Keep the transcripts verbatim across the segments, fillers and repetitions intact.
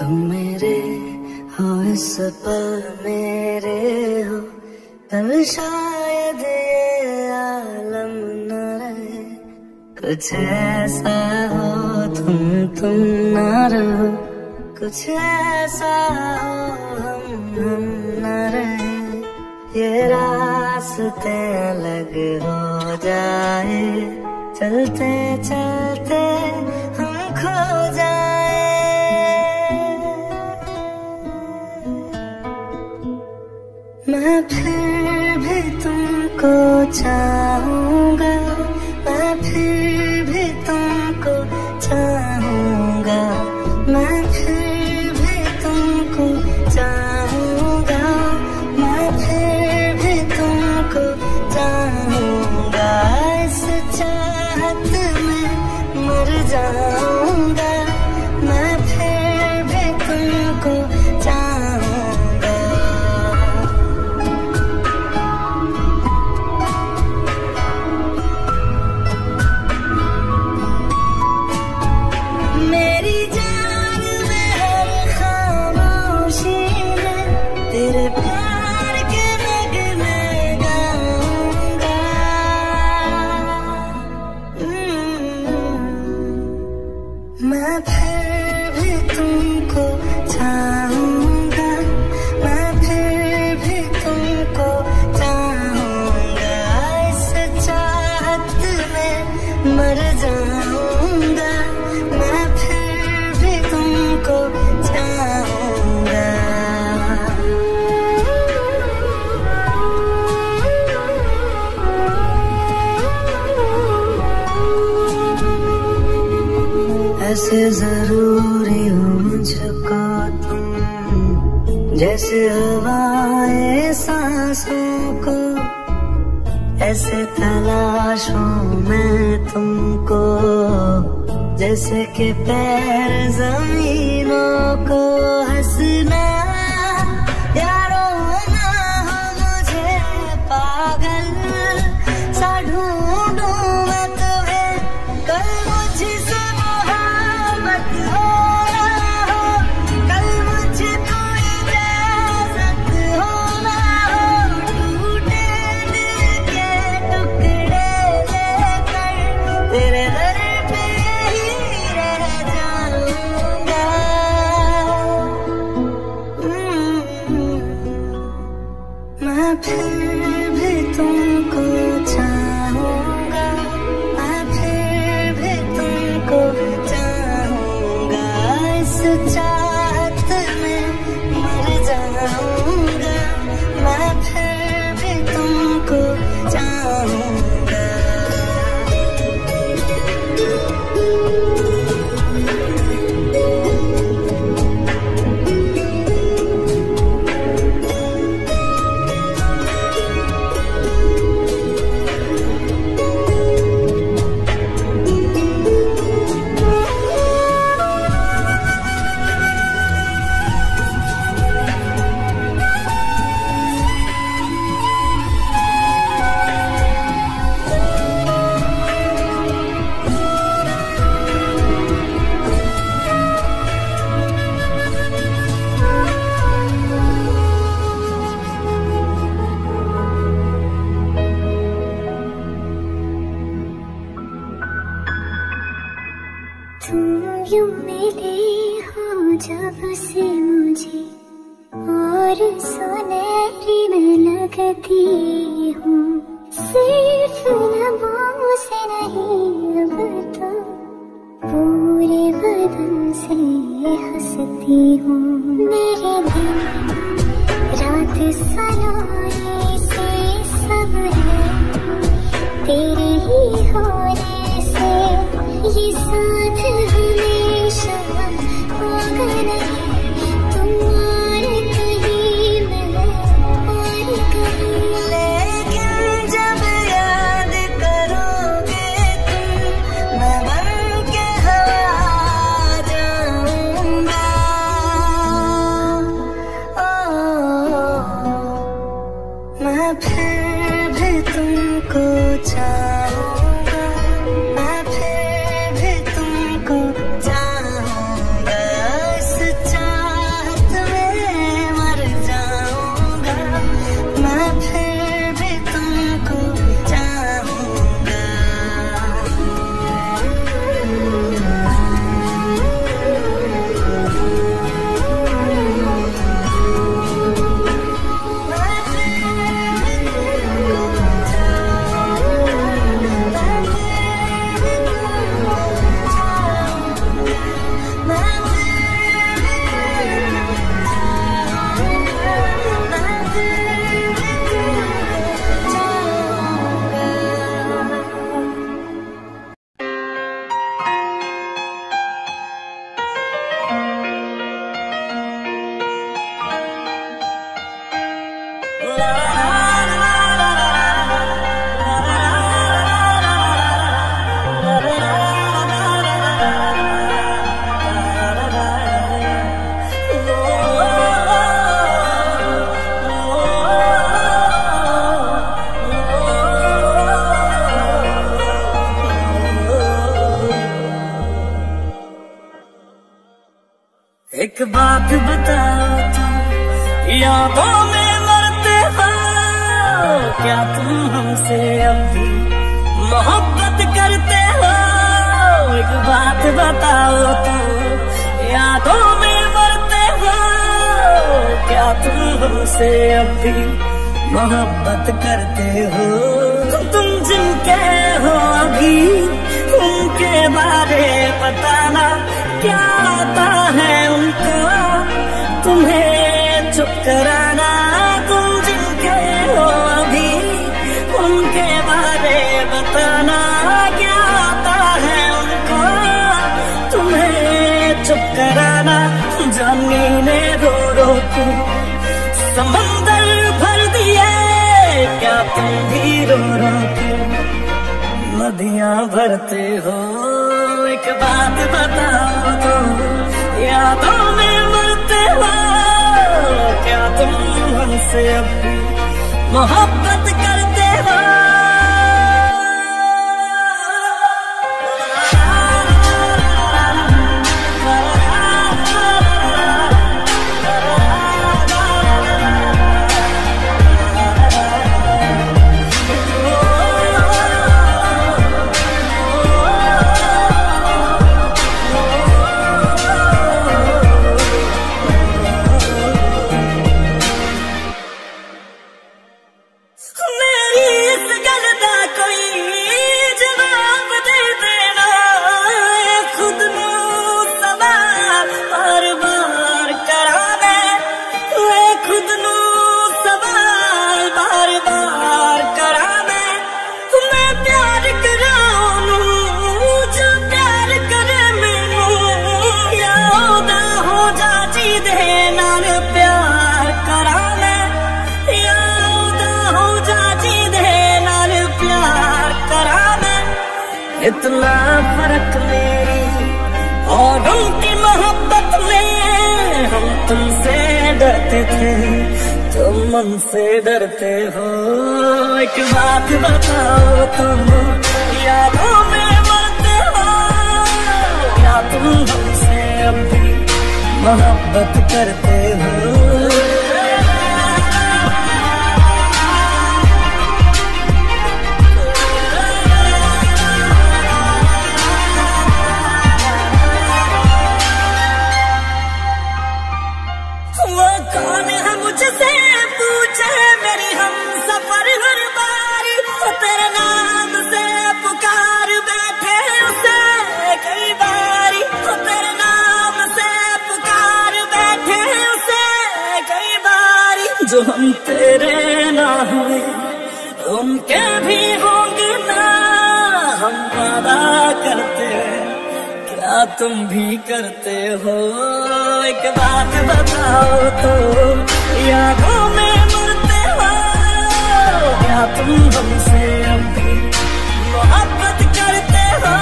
तुम मेरे हो इस पल मेरे हो, कल शायद ये आलम न रहे। कुछ ऐसा हो तुम तुम न रहो, कुछ ऐसा हो हम हम न रहे। ये रास्ते अलग हो जाए, चलते चलते हम खो जाए। मैं फिर भी तुमको चाहूंगा, मैं फिर भी तुमको चाहूंगा, मैं फिर भी तुमको चाहूंगा, मैं फिर भी तुमको चाहूंगा। इस चाहत में मर जाऊंगा, मैं फिर भी तुमको चाहूंगा। मेरी जान में हर खामोशी में तेरे प्यार के नगमे गाऊंगा। मैं फिर भी तुमको चाहूंगा, मैं फिर भी तुमको चाहूंगा। इस चाहत में मर जाऊंगा, मैं फिर भी तुमको चाहूंगा। ऐसे जरूरी हो मुझको तुम, जैसे हवाएं सांसों को। ऐसे तलाशूं मैं तुमको, जैसे कि पैर जमीनों को। हंसना या रोना हो मुझे पागल सा ढूंढूं मैं तुम्हें। कल मुझसे मोहब्बत हो ना हो, कल मुझको इजाजत हो ना हो। टूटे दिल के टुकड़े लेकर तेरे दर पे ही रह जाऊंगा। मैं फिर भी तुमको चाहूंगा, मैं फिर भी तुमको चाहूंगा। इस चाहत में मर जाऊंगा, मैं फिर भी तुमको चाहूंगा। तुम यूं मिले हो जब से मुझे, और सुनहरी मैं लगती हूँ। सिर्फ लबों से नहीं अब तो पूरे बदन से हंसती हूँ। मेरे दिन रात सलोने से सब है तेरे ही होने से। ये साथ हमेशा होगा नहीं, तुम और कहीं मैं और कहीं। लेकिन जब याद करोगे तुम, मैं बन के हवा जाऊंगा। ओ, मैं फिर भी तुमको चाहूंगा, मैं फिर भी तुमको चाहूंगा। इस चाह बात बताओ तो, यादों में मरते हो क्या तुम हमसे अब भी मोहब्बत करते हो? एक बात बताओ तो, यादों में मरते हो क्या तुम हमसे अब भी मोहब्बत करते हो? तुम जिनके हो अभी उनके बारे बताना, क्या आता है उनको तुम्हें चुप कराना? तुम जिनके हो अभी उनके बारे बताना, क्या आता है उनको तुम्हें चुप कराना? जानी ने रो रो के समंदर भर दिए, क्या तुम भी रो रो के नदियां भरते हो? एक बात बताओ तो, यादों में मरते हो क्या तुम हमसे अब भी मोहब्बत करते हो? इतना फर्क मेरी और उनकी मोहब्बत में, हम तुमसे डरते थे तुम हमसे डरते हो। एक बात बताओ तुम, यादों में मरते हो क्या तुम हमसे अब भी मोहब्बत करते हो? जो हम तेरे ना हुए उनके भी होंगे ना, हम वादा करते क्या तुम भी करते हो? एक बात बताओ तो, यादों में मरते हो क्या तुम हमसे अब भी मोहब्बत करते हो?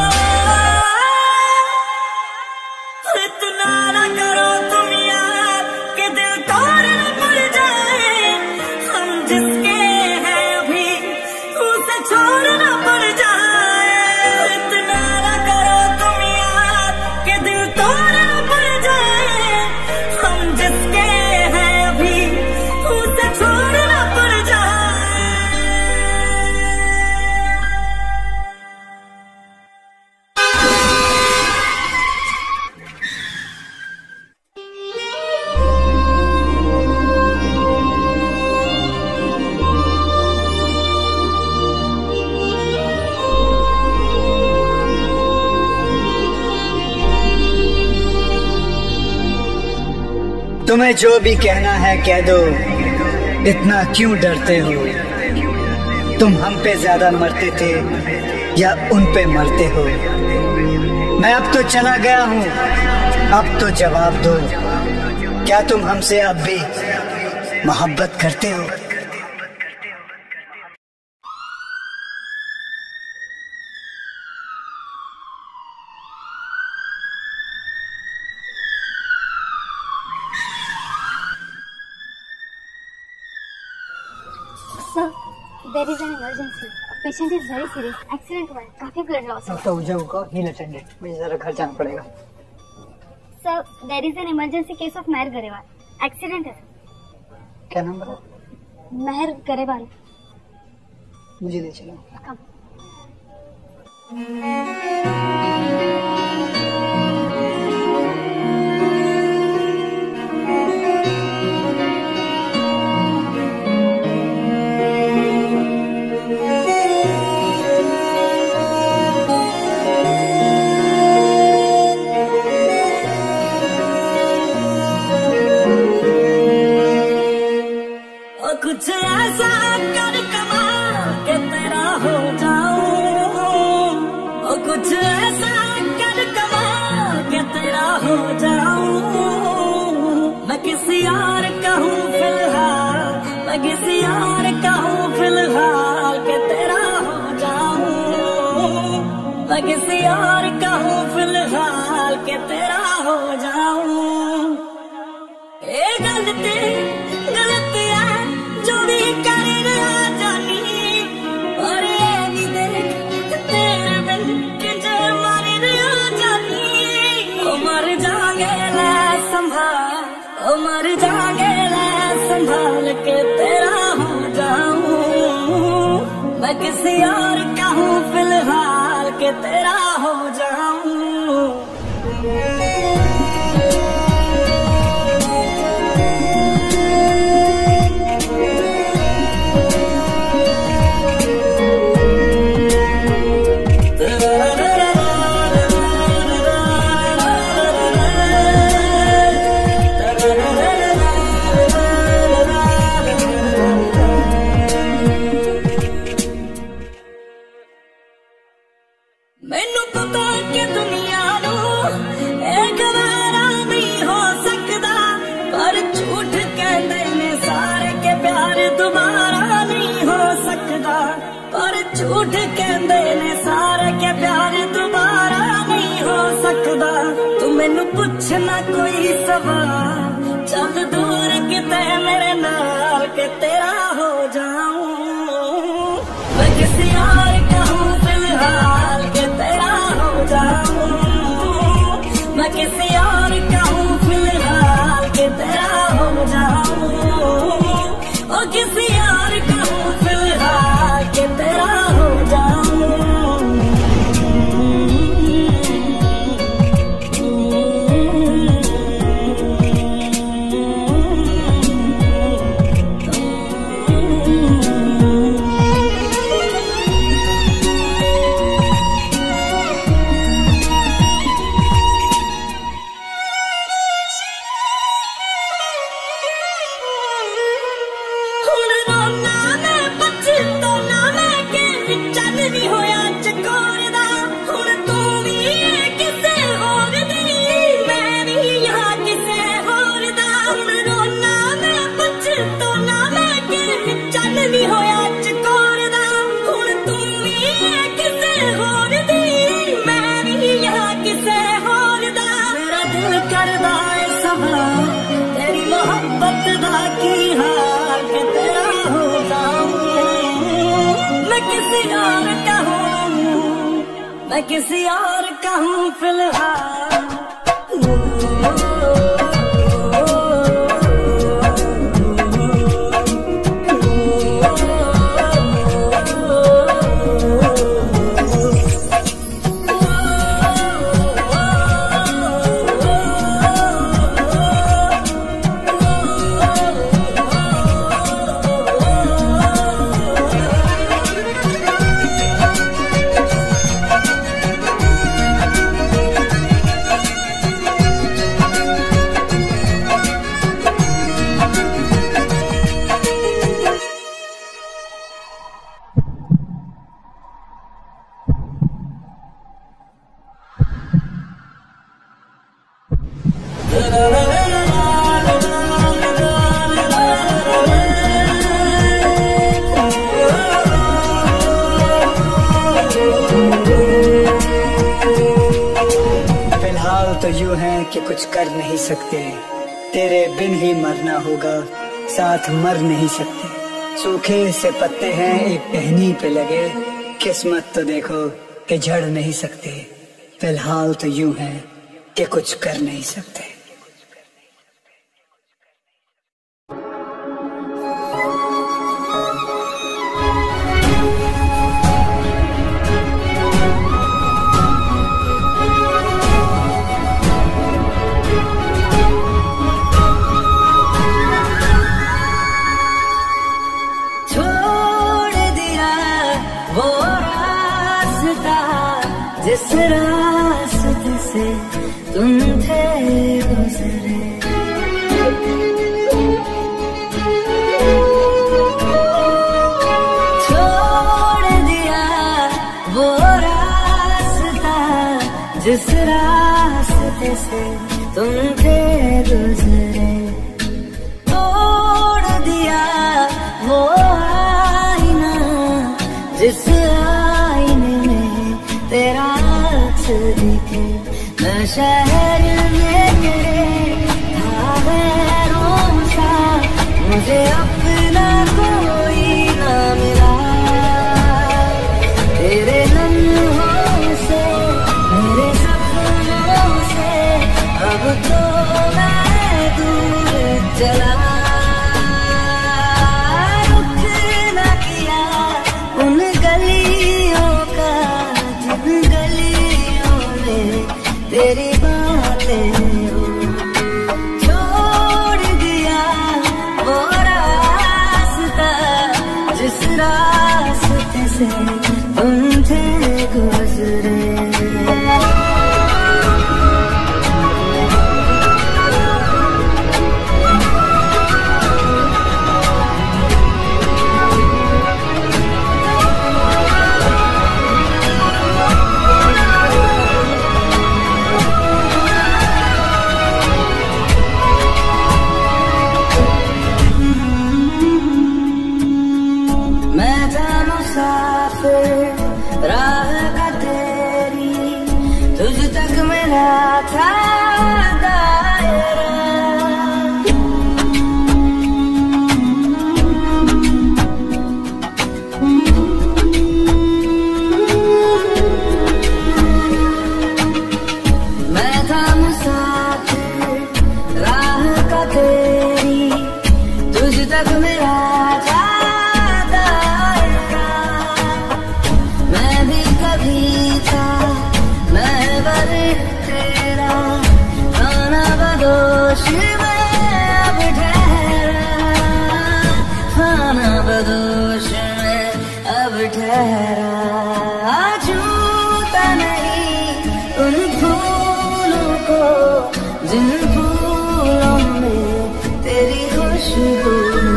इतना ना करो तुम यार कि दिल तोड़ न पड़ जाए, हम जिसके हैं अभी उसे छोड़ना पड़ जाए। इतना ना करो तुम यार कि दिल तोड़ न पड़ जाए, हम जिसके हैं अभी उसे छोड़ना पड़ जाए। तुम्हें जो भी कहना है कह दो, इतना क्यों डरते हो? तुम हम पे ज्यादा मरते थे या उन पे मरते हो? मैं अब तो चला गया हूँ, अब तो जवाब दो, क्या तुम हमसे अब भी मोहब्बत करते हो? Sir, there is an emergency. A patient is very serious. Accident हुआ है, काफी ब्लड लॉस है। तो उसे को हील अटेंडेंट, मुझे जरा घर जाना पड़ेगा। Sir, there is an emergency case of Mehar Grewal. Accident है। क्या नंबर है? मेहर गरेवाल। मुझे ले चलो। कुछ ऐसा कर कमाल के तेरा हो जाऊं, ओ कुछ ऐसा कर कमाल के तेरा हो जाऊं। मैं किसी और का हूँ फिलहाल, मैं किसी और का हूँ फिलहाल के तेरा हो जाऊं। मैं किसी और का हूँ फिलहाल के तेरा हो जाऊं। ए गलती गलती जो भी करे जानी, और ये भी देख तेरे बिन किंजे मर जानी। ओ मर जागे ले संभाल, ओ मर जागे ले संभाल के तेरा हो जाऊं। मैं किसी और का हूँ फिलहाल के तेरा हो जाऊं। मैनू पता कि दुनिया नू एक बारा नहीं हो सकता, पर झूठ कहते ने सारे के प्यार दोबारा नहीं हो सकता। पर झूठ कहते ने सारे के प्यार दोबारा नहीं हो सकता। तू मैनू पूछना कोई सवाल, चल दूर किते मेरे नाल के तेरा हो जाऊं। मैं किसी और का हूँ फिलहाल के तेरा हो जाऊं। मैं किसी और का हूँ फिलहाल के तेरा हो जाऊं। ओ किसी और का हूँ फिलहाल के तेरा हो जाऊं। मैं किसी और का हूँ फिलहाल। फिलहाल तो यूं है कि कुछ कर नहीं सकते, तेरे बिन ही मरना होगा, साथ मर नहीं सकते। सूखे से पत्ते हैं एक टहनी पे लगे, किस्मत तो देखो कि झड़ नहीं सकते। फिलहाल तो यूं है कि कुछ कर नहीं सकते। जिस रास्ते से तुम थे गुजरे, छोड़ दिया वो रास्ता जिस रास्ते से तुम थे गुजरे, तोड़ दिया वो आईना जिस आईने में तेरा दिखे। मैं शहर में तेरे था गैरों सा, मुझे अपना कोई ना मिला। तेरे लम्हों से मेरे सपनों से अब तो मैं दूर चला। रुख न किया उन गलियों का जिन गलियों में तेरी बातें हो, छोड़ दिया वो रास्ता जिस रास्ते से तुम थे गुजरे। राह का तेरी तुझ तक मेरा था दायरा, मैं था मुसाफिर राह का तेरी तुझ तक मेरा था। बदोश में अब ठहरा, छूता नहीं उन फूलों को जिन फूलों में तेरी खुशबू।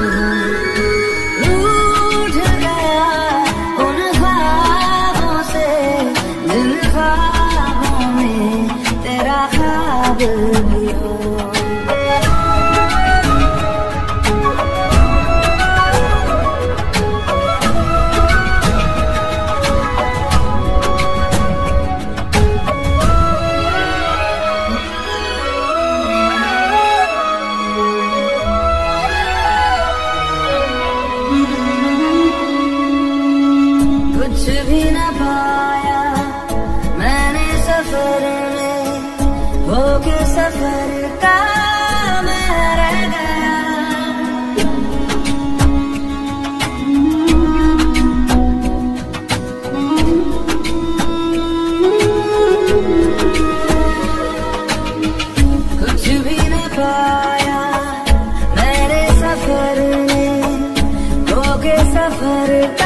रूठ गया उन ख्वाबों से जिन ख्वाबों में तेरा ख्वाब भी हो। कुछ भी न पाया मैंने सफर में, होके सफर का मैं रह गया। कुछ भी न पाया मैंने सफर में, होके सफर का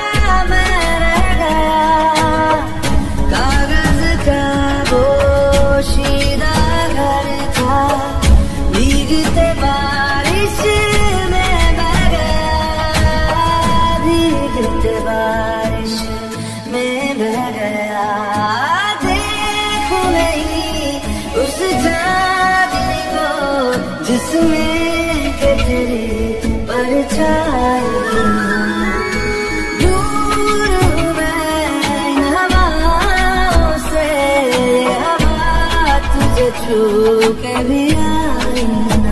बारिश में बह गया। देखो नहीं उस चांदनी को जिसमें के तेरी परछाई। दूर मैं इन हवाओं से, हवा तुझे छू के भी आई ना।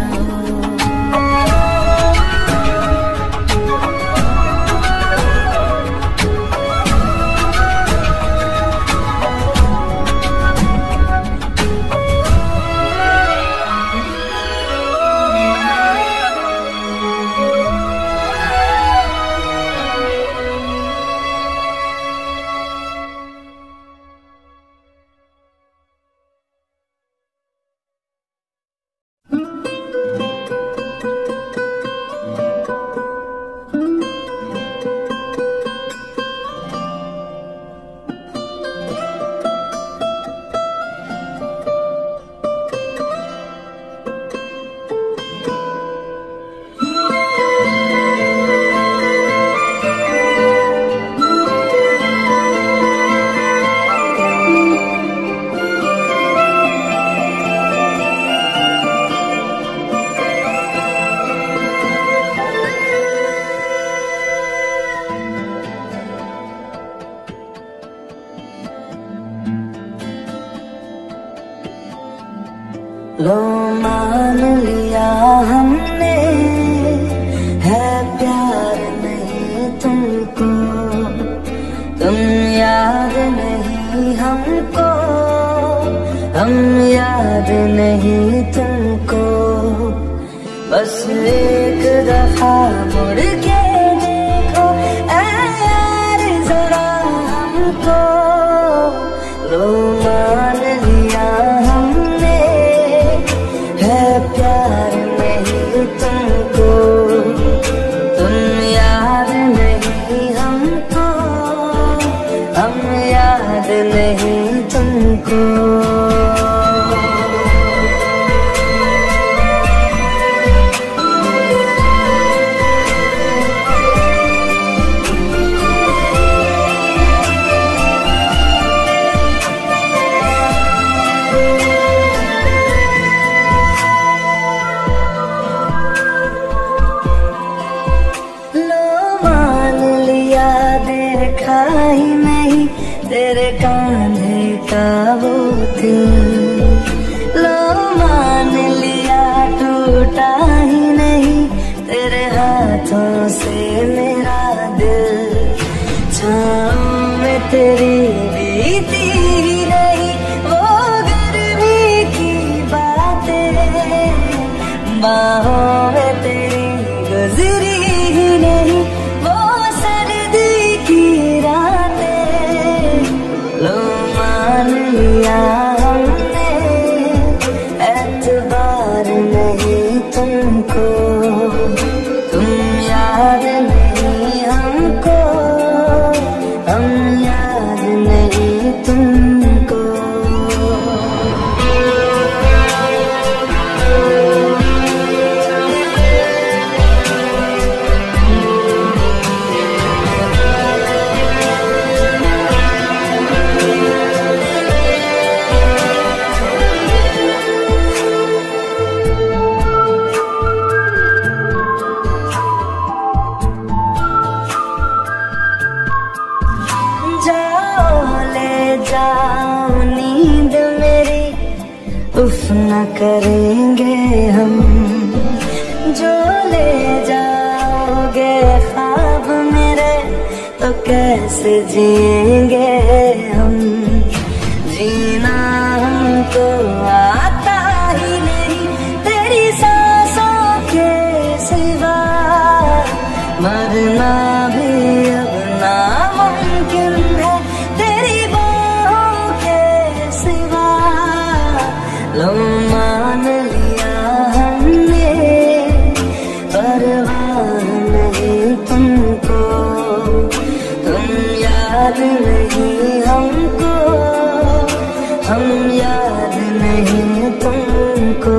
लो मान लिया हमने, है प्यार नहीं तुमको, तुम याद नहीं हमको, हम याद नहीं तुमको। बस एक दफा मुड़ के देखो ऐ यार जरा हमको, लो मान लिया हमने, है प्यार नहीं तुमको, तुम याद नहीं हमको, हम याद नहीं तुमको। तेरे कान्हे का वो दिल, लो मान लिया टूटा ही नहीं तेरे हाथों से मेरा दिल। छाँव में तेरी बीती ही नहीं वो गर्मी की बातें, बाहों में तेरी गुजरी ही नहीं वो सर्दी की रातें। लो मान लिया हमने, एतबार नहीं तुमको, तुम याद नहीं हमको, हम याद नहीं तुमको। जाओ नींद मेरी, उफ न करेंगे हम, जो ले जाओगे ख्वाब मेरे तो कैसे जिएंगे हम। जीना हमको आता ही नहीं तेरी सांसों के सिवा, मरना भी अब नामुमकिन है तेरी बाहों के सिवा। लो मान लिया हमने, परवाह नहीं तुमको, तुम याद नहीं हमको, हम याद नहीं तुमको।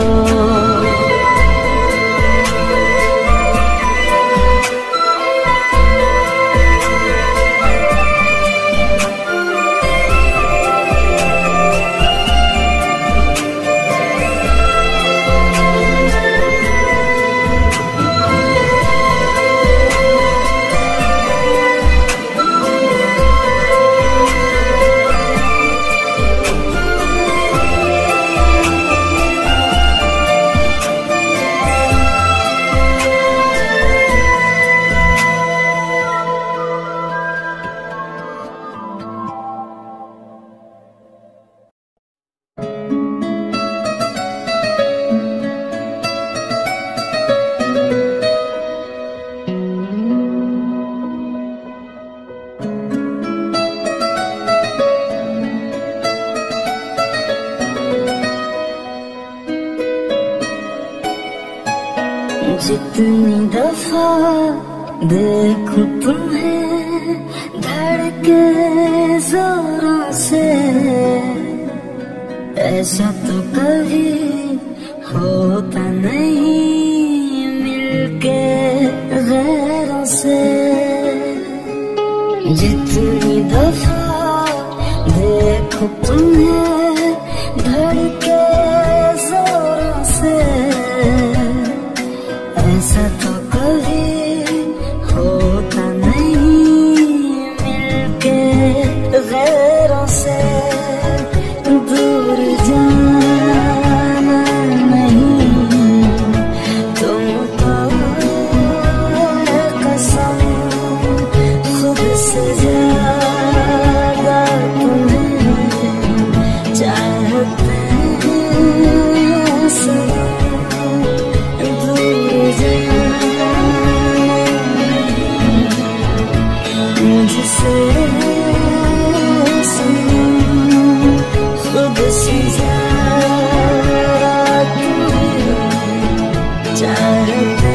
जितनी दफा देखूं तुम्हें धड़के जोरों से, ऐसा तो कभी होता नहीं मिलके गैरों से। जितनी दफा देखूं तुम्हें धड़के जोरों से, ऐसा तो कभी होता नहीं मिलके गैरों से। दूर जाना मुझसे खुद से ज्यादा तुम्हें चाहते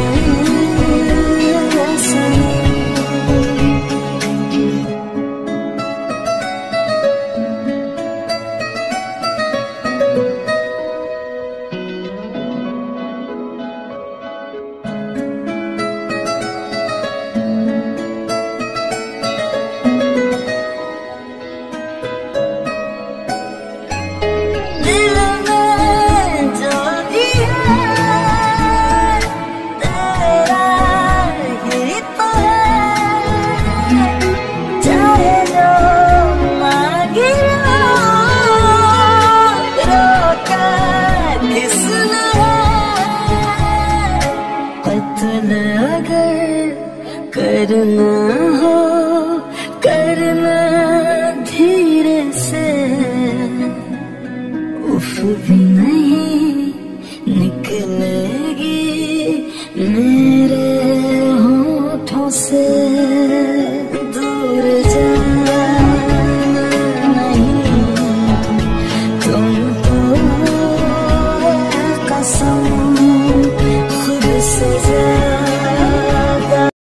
करना हो कर